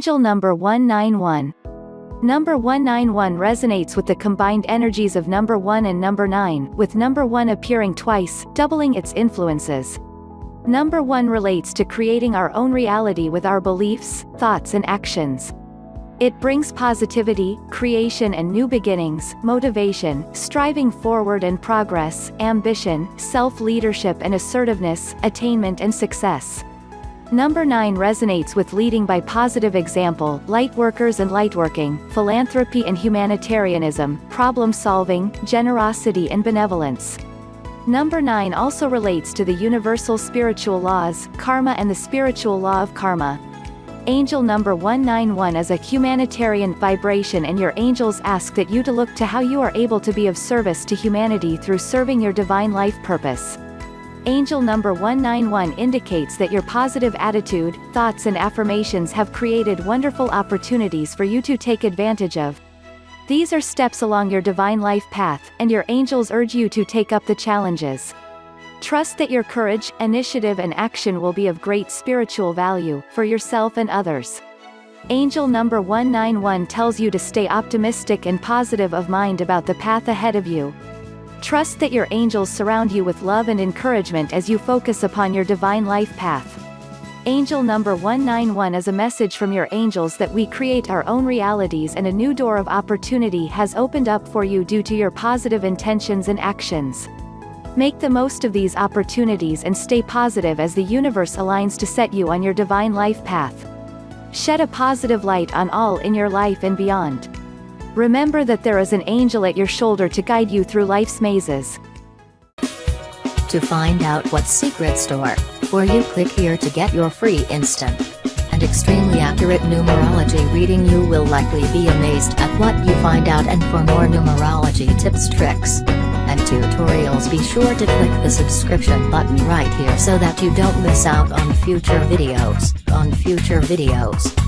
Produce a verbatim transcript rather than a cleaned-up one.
Angel number one nine one. Number one nine one resonates with the combined energies of number one and number nine, with number one appearing twice, doubling its influences. Number one relates to creating our own reality with our beliefs, thoughts and actions. It brings positivity, creation and new beginnings, motivation, striving forward and progress, ambition, self-leadership and assertiveness, attainment and success. Number nine resonates with leading by positive example, lightworkers and lightworking, philanthropy and humanitarianism, problem-solving, generosity and benevolence. Number nine also relates to the universal spiritual laws, karma and the spiritual law of karma. Angel number one nine one is a humanitarian vibration, and your angels ask that you to look to how you are able to be of service to humanity through serving your divine life purpose. Angel number one nine one indicates that your positive attitude, thoughts and affirmations have created wonderful opportunities for you to take advantage of. These are steps along your divine life path, and your angels urge you to take up the challenges. Trust that your courage, initiative and action will be of great spiritual value, for yourself and others. Angel number one nine one tells you to stay optimistic and positive of mind about the path ahead of you. Trust that your angels surround you with love and encouragement as you focus upon your divine life path. Angel number one nine one is a message from your angels that we create our own realities, and a new door of opportunity has opened up for you due to your positive intentions and actions. Make the most of these opportunities and stay positive as the universe aligns to set you on your divine life path. Shed a positive light on all in your life and beyond. Remember that there is an angel at your shoulder to guide you through life's mazes. To find out what secret store, or you click here to get your free instant and extremely accurate numerology reading. You will likely be amazed at what you find out, and for more numerology tips, tricks, and tutorials, be sure to click the subscription button right here so that you don't miss out on future videos, on future videos.